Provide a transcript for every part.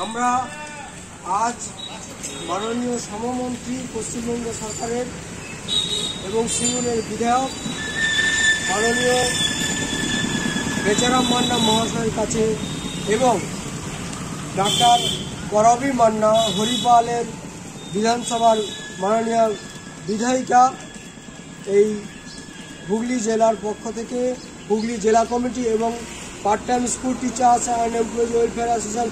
আমরা আজ মাননীয় শ্রমমন্ত্রী পশ্চিমবঙ্গ সরকারের এবং সিঙ্গুরের বিধায়ক মাননীয় বেচারাম মান্না মহাশয়ের কাছে এবং ডাক্তার করবী মান্না হরিপালের বিধানসভার মাননীয় বিধায়িকা এই হুগলি জেলার পক্ষ থেকে হুগলি জেলা কমিটি এবং part time school teachers and employees welfare association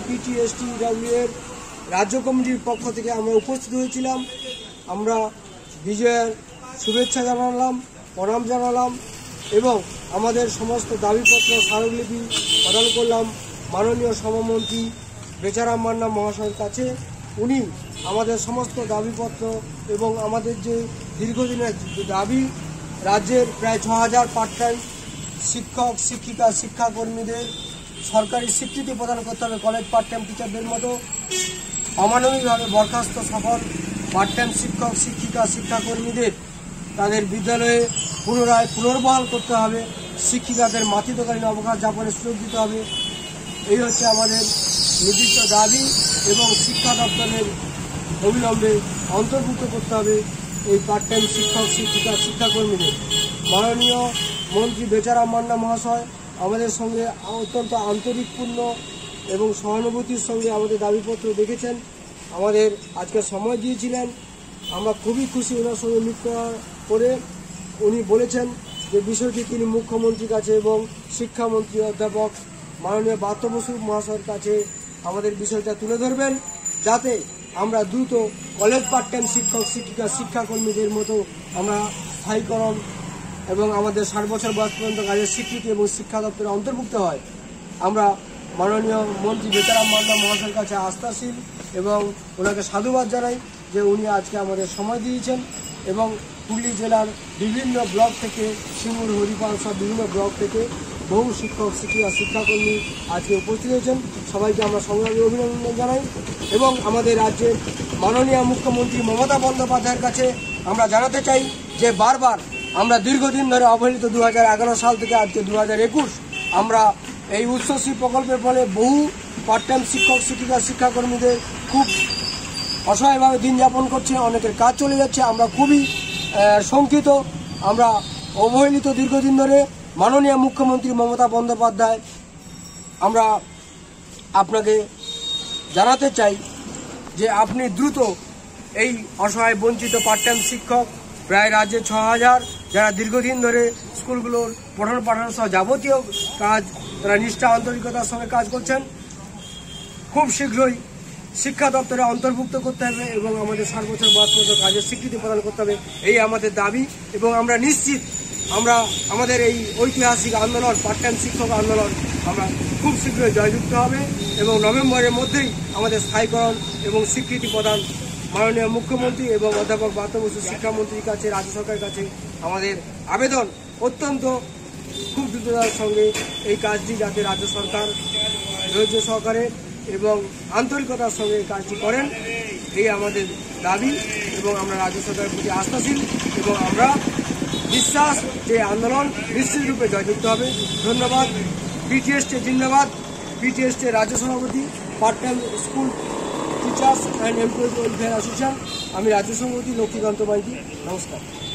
PTSTW এর রাজ্য কমিটির পক্ষ থেকে আমরা উপস্থিত হয়েছিলাম। আমরা বিজয়ের শুভেচ্ছা জানালাম, প্রণাম জানালাম এবং আমাদের সমস্ত দাবিপত্র স্মারকলিপি প্রদান করলাম মাননীয় শ্রমমন্ত্রী বেচারাম মান্না মহাশয়ের কাছে। উনি আমাদের সমস্ত দাবিপত্র এবং আমাদের যে দীর্ঘদিনের দাবি, রাজ্যের প্রায় 6000 পার্ট টাইম শিক্ষক শিক্ষিকা শিক্ষাকর্মীদের সরকারি স্বীকৃতি প্রদান করতে হবে। কলেজ পার্ট টাইম টিচারদের মতো অমানবিকভাবে বরখাস্ত সফল পার্ট টাইম শিক্ষক শিক্ষিকা শিক্ষাকর্মীদের তাদের বিদ্যালয়ে পুনর্বহাল করতে হবে। শিক্ষিকাদের মাতৃত্বকালীন অবকাশ যাপনের সুযোগ দিতে হবে। এই হচ্ছে আমাদের নির্দিষ্ট দাবি এবং শিক্ষা দপ্তরের অবিলম্বে অন্তর্ভুক্ত করতে হবে এই পার্ট টাইম শিক্ষক শিক্ষিকা শিক্ষাকর্মীদের। মাননীয় মন্ত্রী বেচারাম মান্না মহাশয় আমাদের সঙ্গে অত্যন্ত আন্তরিকপূর্ণ এবং সহানুভূতির সঙ্গে আমাদের দাবিপত্র দেখেছেন, আমাদের আজকে সময় দিয়েছিলেন। আমরা খুবই খুশি ওনার সঙ্গে মিট করে। উনি বলেছেন যে বিষয়টি তিনি মুখ্যমন্ত্রীর কাছে এবং শিক্ষামন্ত্রী অধ্যাপক মাননীয় ব্রাত্য বসু মহাশয়ের কাছে আমাদের বিষয়টা তুলে ধরবেন, যাতে আমরা দ্রুত কলেজ পার্ট টাইম শিক্ষক শিক্ষিকা শিক্ষাকর্মীদের মতো আমরা স্থায়ীকরণ এবং আমাদের 60 বছর বয়স পর্যন্ত কাজের স্বীকৃতি এবং শিক্ষা দপ্তরে অন্তর্ভুক্ত হয়। আমরা মাননীয় মন্ত্রী বেচারাম মান্না মহাশয়ের কাছে আস্থাশীল এবং ওনাকে সাধুবাদ জানাই যে উনি আজকে আমাদের সময় দিয়েছেন এবং হুগলি জেলার বিভিন্ন ব্লক থেকে সিঙ্গুর হরিপাল সব বিভিন্ন ব্লক থেকে বহু শিক্ষক শিক্ষিকা শিক্ষাকর্মী আজকে উপস্থিত হয়েছেন। সবাইকে আমরা সংগ্রামী অভিনন্দন জানাই এবং আমাদের রাজ্যের মাননীয় মুখ্যমন্ত্রী মমতা বন্দ্যোপাধ্যায়ের কাছে আমরা জানাতে চাই যে বারবার আমরা দীর্ঘদিন ধরে অবহেলিত 2011 সাল থেকে আজকে 2021 আমরা এই উচ্চশ্রী প্রকল্পের ফলে বহু পার্ট টাইম শিক্ষক শিক্ষিকা শিক্ষাকর্মীদের খুব অসহায়ভাবে দিন যাপন করছে, অনেকের কাজ চলে যাচ্ছে। আমরা খুবই শঙ্কিত। আমরা অবহেলিত দীর্ঘদিন ধরে। মাননীয় মুখ্যমন্ত্রী মমতা বন্দ্যোপাধ্যায়, আমরা আপনাকে জানাতে চাই যে আপনি দ্রুত এই অসহায় বঞ্চিত পার্ট টাইম শিক্ষক প্রায় রাজ্যে 6000 যারা দীর্ঘদিন ধরে স্কুলগুলোর পঠন পাঠন সহ যাবতীয় কাজ তারা নিষ্ঠা আন্তরিকতার সঙ্গে কাজ করছেন, খুব শীঘ্রই শিক্ষা দপ্তরে অন্তর্ভুক্ত করতে হবে এবং আমাদের 60 বছর বয়স পর্যন্ত কাজের স্বীকৃতি প্রদান করতে হবে। এই আমাদের দাবি এবং আমরা নিশ্চিত আমরা আমাদের এই ঐতিহাসিক আন্দোলন পার্ট টাইম শিক্ষক আন্দোলন আমরা খুব শীঘ্রই জয়যুক্ত হবে এবং নভেম্বরের মধ্যেই আমাদের স্থায়ীকরণ এবং স্বীকৃতি প্রদান মাননীয় মুখ্যমন্ত্রী এবং অধ্যাপক ব্রাত্য বসু শিক্ষামন্ত্রীর কাছে রাজ্য সরকারের কাছে আমাদের আবেদন। অত্যন্ত খুব দ্রুততার সঙ্গে এই কাজটি যাতে রাজ্য সরকার ধৈর্য সহকারে এবং আন্তরিকতার সঙ্গে কাজটি করেন, এই আমাদের দাবি এবং আমরা রাজ্য সরকারের প্রতি আস্থাশীল এবং আমরা বিশ্বাস যে আন্দোলন নিশ্চিত রূপে জয়যুক্ত হবে। ধন্যবাদ। PTST জিন্দাবাদ। PTST রাজ্য সভাপতি part time school teachers and employees welfare association, আমি রাজ্য সভাপতি লক্ষ্মীকান্ত মাইতি। নমস্কার।